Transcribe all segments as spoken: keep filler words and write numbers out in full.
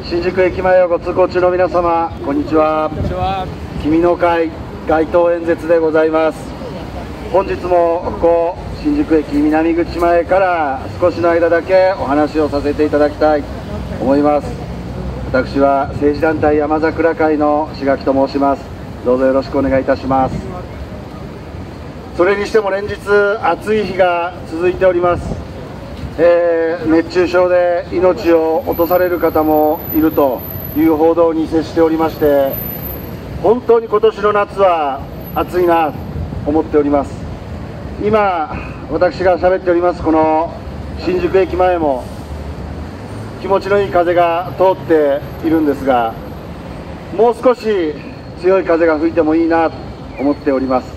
新宿駅前をご通行中の皆様、こんにちは。君の会街頭演説でございます。本日もここ新宿駅南口前から少しの間だけお話をさせていただきたいと思います。私は政治団体山桜会の志垣と申します。どうぞよろしくお願いいたします。それにしても連日暑い日が続いております。えー、熱中症で命を落とされる方もいるという報道に接しておりまして、本当に今年の夏は暑いなと思っております。今私が喋っておりますこの新宿駅前も気持ちのいい風が通っているんですが、もう少し強い風が吹いてもいいなと思っております。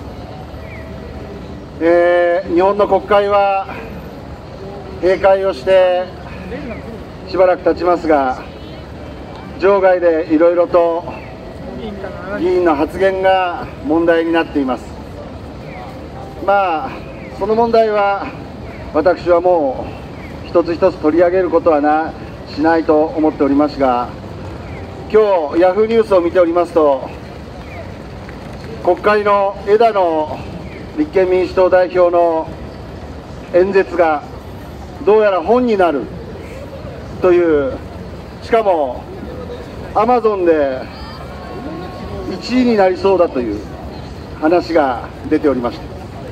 えー、日本の国会は閉会をしてしばらく経ちますが、場外でいろいろと議員の発言が問題になっています。まあその問題は私はもう一つ一つ取り上げることはなしないと思っておりますが、今日ヤフーニュースを見ておりますと、国会の枝野立憲民主党代表の演説がどうやら本になるという、しかもアマゾンでいちいになりそうだという話が出ておりました。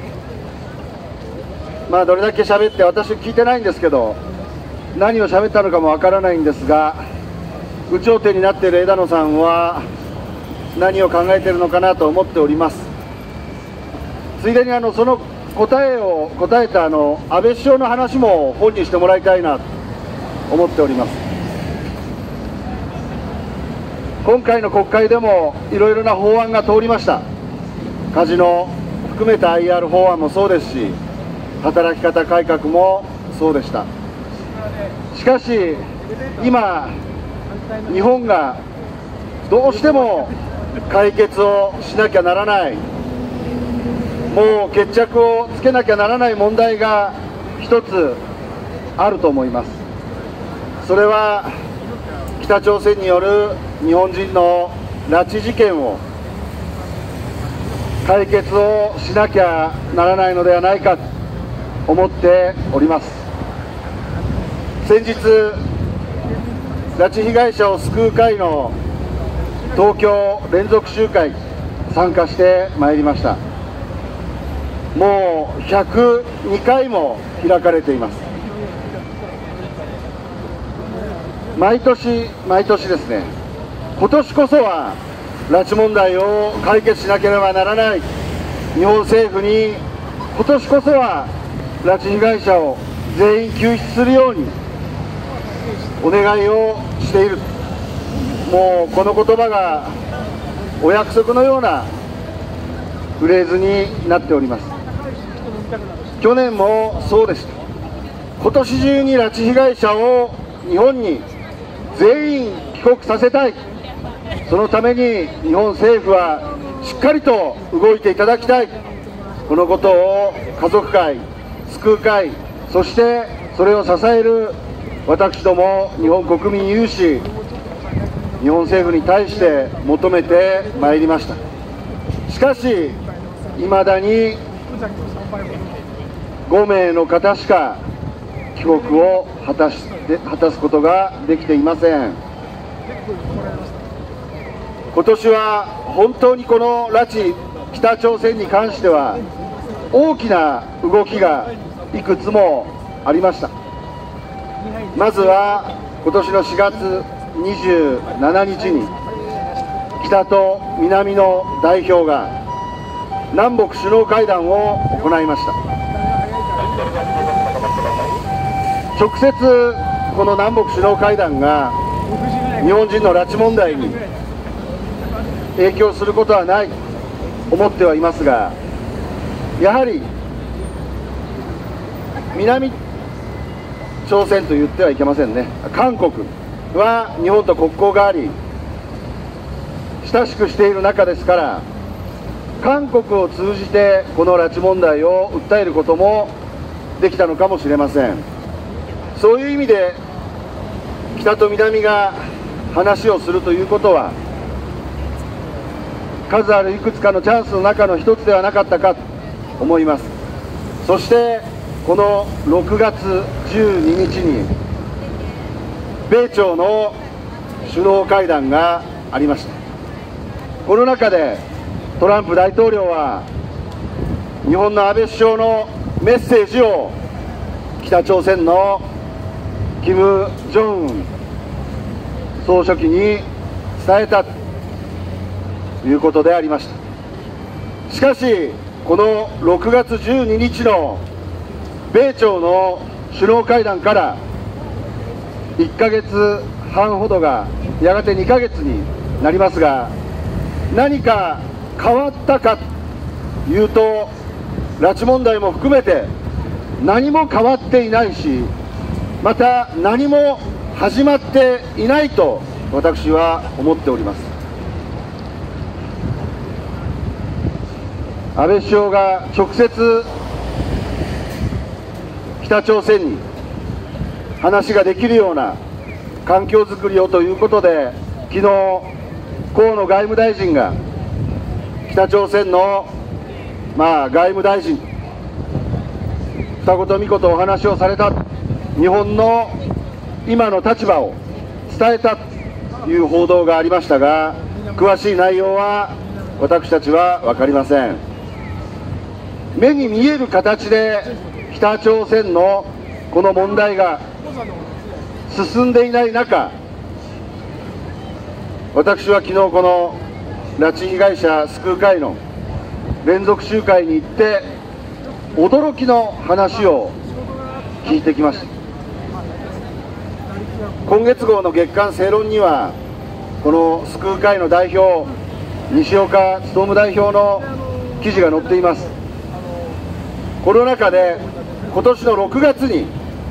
まあどれだけ喋って、私聞いてないんですけど何を喋ったのかもわからないんですが、有頂天になっている枝野さんは何を考えているのかなと思っております。ついでにあのその答えを答えたあの安倍首相の話も本にしてもらいたいなと思っております。今回の国会でもいろいろな法案が通りました。カジノ含めた アイアール 法案もそうですし、働き方改革もそうでした。しかし今日本がどうしても解決をしなきゃならない、もう決着をつけなきゃならない問題が一つあると思います。それは北朝鮮による日本人の拉致事件を解決をしなきゃならないのではないかと思っております。先日拉致被害者を救う会の東京連続集会参加してまいりました。もうひゃくにかいも開かれています。毎年毎年ですね、今年こそは拉致問題を解決しなければならない、日本政府に今年こそは拉致被害者を全員救出するようにお願いをしている。もうこの言葉がお約束のようなフレーズになっております。去年もそうでした。今年中に拉致被害者を日本に全員帰国させたい、そのために日本政府はしっかりと動いていただきたい、このことを家族会、救う会、そしてそれを支える私ども日本国民有志、日本政府に対して求めてまいりました。しかしいまだにごめいの方しか帰国を果たし果たすことができていません。今年は本当にこの拉致、北朝鮮に関しては大きな動きがいくつもありました。まずは今年のしがつにじゅうしちにちに北と南の代表が南北首脳会談を行いました。直接この南北首脳会談が日本人の拉致問題に影響することはないと思ってはいますが、やはり南朝鮮と言ってはいけませんね、韓国は日本と国交があり親しくしている中ですから、韓国を通じてこの拉致問題を訴えることもできたのかもしれません。そういう意味で北と南が話をするということは、数あるいくつかのチャンスの中の一つではなかったかと思います。そしてこのろくがつじゅうににちに米朝の首脳会談がありました。この中でトランプ大統領は日本の安倍首相のメッセージを北朝鮮のキム・ジョンウン総書記に伝えたということでありました。しかしこのろくがつじゅうににちの米朝の首脳会談からいっかげつはんほどがやがてにかげつになりますが、何か変わったかというと、拉致問題も含めて何も変わっていないし、また何も始まっていないと私は思っております。安倍首相が直接北朝鮮に話ができるような環境づくりをということで、昨日河野外務大臣が北朝鮮のまあ外務大臣二言三言お話をされた、日本の今の立場を伝えたという報道がありましたが、詳しい内容は私たちは分かりません。目に見える形で北朝鮮のこの問題が進んでいない中、私は昨日この拉致被害者救う会の連続集会に行って驚きの話を聞いてきました。今月号の月刊正論にはこの救う会の代表西岡努代表の記事が載っています。この中で今年のろくがつに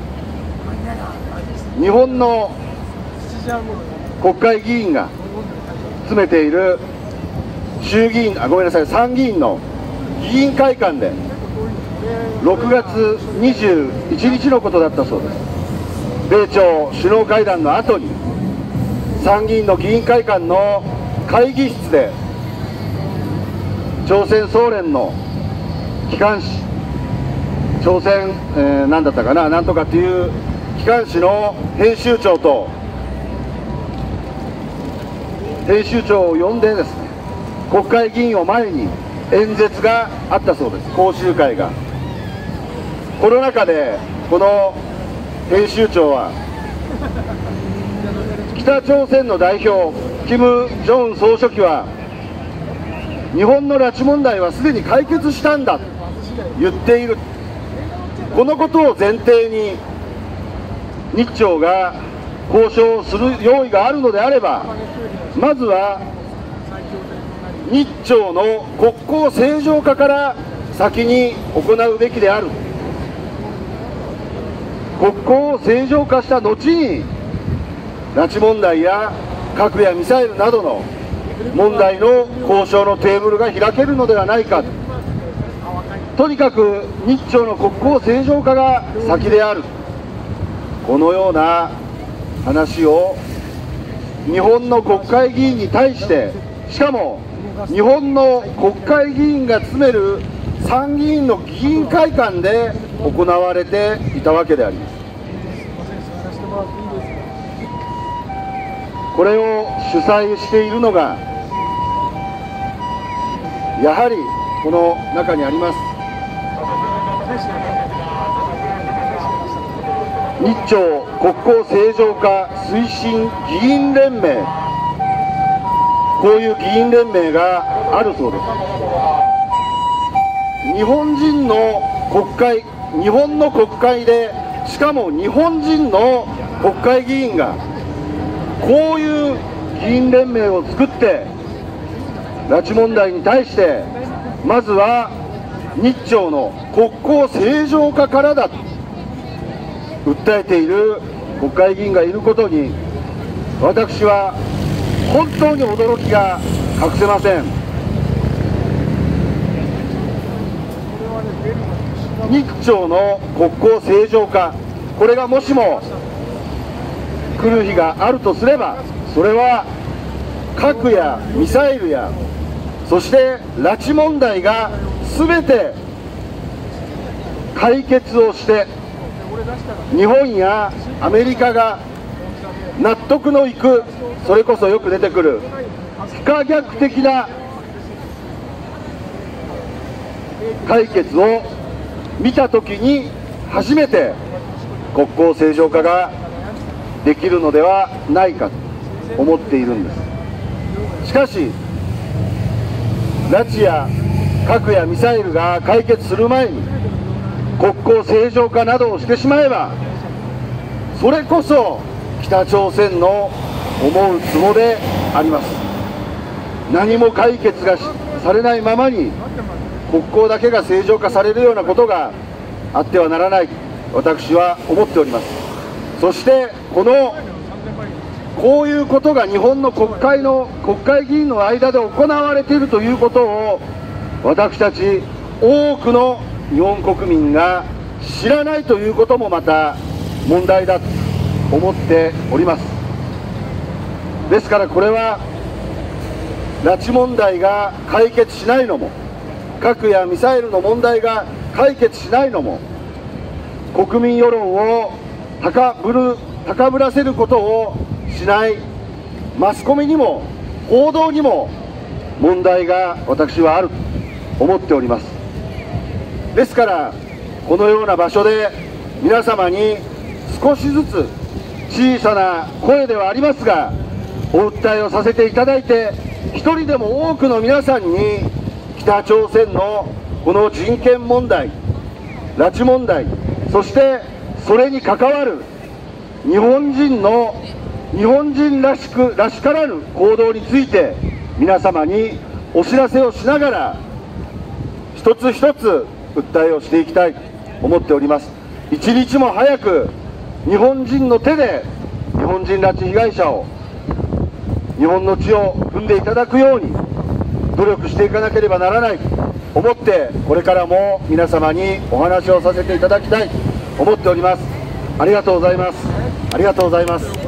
日本の国会議員が詰めている衆議院あごめんなさい参議院の議員会館でろくがつにじゅういちにちのことだったそうです。米朝首脳会談の後に参議院の議員会館の会議室で朝鮮総連の機関紙朝鮮、えー、何だったかな、なんとかっていう機関紙の編集長と編集長を呼んでですね、国会議員を前に演説があったそうです。講習会が。この中でこの編集長は北朝鮮の代表キム・ジョンウン総書記は日本の拉致問題はすでに解決したんだと言っている。このことを前提に日朝が交渉する用意があるのであれば、まずは日朝の国交正常化から先に行うべきである。国交を正常化した後に拉致問題や核やミサイルなどの問題の交渉のテーブルが開けるのではないか。とにかく日朝の国交正常化が先である、このような話を日本の国会議員に対して、しかも日本の国会議員が詰める参議院の議員会館で行われていたわけであります。これを主催しているのがやはりこの中にあります日朝国交正常化推進議員連盟、こういう議員連盟があるそうです。日本人の国会、日本の国会で、しかも日本人の国会議員がこういう議員連盟を作って拉致問題に対してまずは日朝の国交正常化からだと訴えている国会議員がいることに、私は本当に驚きが隠せません。日朝の国交正常化、これがもしも来る日があるとすれば、 それは核やミサイルやそして拉致問題が全て解決をして日本やアメリカが納得のいく、それこそよく出てくる不可逆的な解決を見たときに初めて国交正常化ができるのではないかと思っているんです。しかし拉致や核やミサイルが解決する前に国交正常化などをしてしまえば、それこそ北朝鮮の思うつぼであります。何も解決がされないままに国交だけが正常化されるようなことがあってはならない、私は思っております。そしてこのこういうことが日本の国会の国会議員の間で行われているということを、私たち多くの日本国民が知らないということもまた問題だと思っております。ですからこれは拉致問題が解決しないのも、核やミサイルの問題が解決しないのも、国民世論を高ぶる高ぶらせることをしないマスコミにも報道にも問題が私はあると思っております。ですからこのような場所で皆様に少しずつ小さな声ではありますがお訴えをさせていただいて、一人でも多くの皆さんに北朝鮮のこの人権問題、拉致問題、そしてそれに関わる日本人の日本人らしくらしからぬ行動について皆様にお知らせをしながら一つ一つ訴えをしていきたいと思っております。一日も早く日本人の手で日本人拉致被害者を日本の地を踏んでいただくように努力していかなければならないと思って、これからも皆様にお話をさせていただきたいと思っております。ありがとうございます。ありがとうございます。